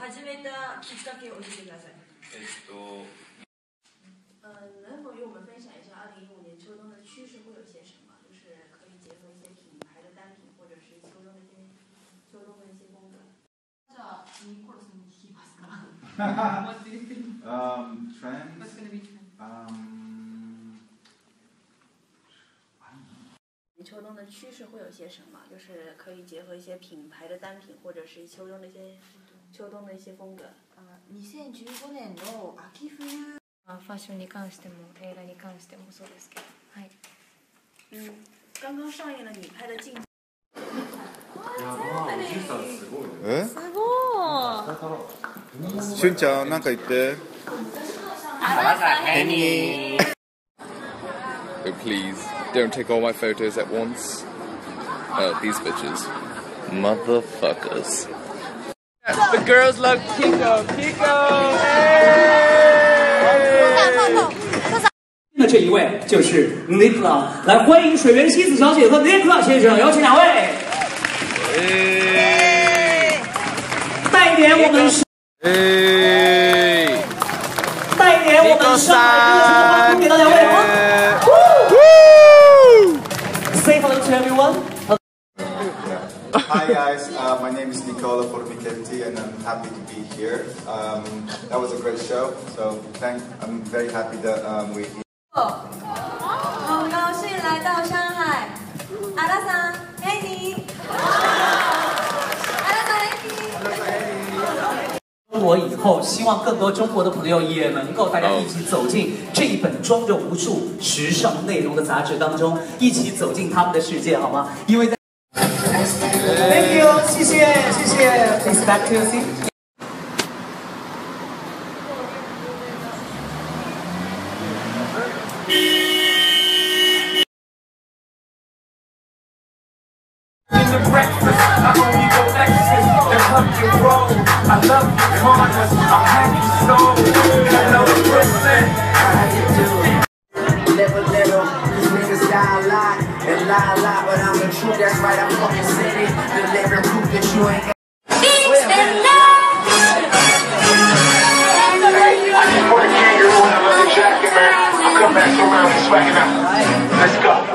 始めたきっかけを教えてください。能否与我们分享一下2015年秋冬的趋势会有些什么？就是可以结合一些品牌的单品，或者是秋冬的一些风格。じゃあニコルさんに聞きますか。What do you think? Trends. What's going to be trend? 秋冬的趋势会有些什么？就是可以结合一些品牌的单品，或者是秋冬的一些风格。 2015年の秋冬。ファッションに関しても映画に関してもそうですけど、はい。 刚刚上映了你拍的镜。 え？すごい。しゅんちゃんなんか言って。Oh, please don't take all my photos at once. These bitches, motherfuckers. The girls love Kiko. Kiko. 那这一位就是 Nicola， 来欢迎水原希子小姐和 Nicola 先生，有请两位。带一点我们是。带一点我们上海歌手的欢呼给到两位好吗 ？Say hello to everyone. Hi guys, my name is Nicola Formichetti and I'm happy to be here. That was a great show, so I'm very happy that we. 很高兴来到上海，阿拉桑，爱你，阿拉桑爱你。 中国以后，希望更多中国的朋友也能够大家一起走进这一本装着无数时尚内容的杂志当中，一起走进他们的世界，好吗？因为在。Thank you， 谢谢谢谢。Please back to your seat. Breakfast, I only go extras, and pumpkin roll. I love you corners, I'm happy so. Hello, Brooklyn, how you doing? Little, these niggas die a lot, and lie a lot, but I'm the truth, that's right, I fucking said it. The living proof that you ain't got. Hey, I just put a kangaroo in a leather jacket, man. I'll come back around and swag it out. Let's go.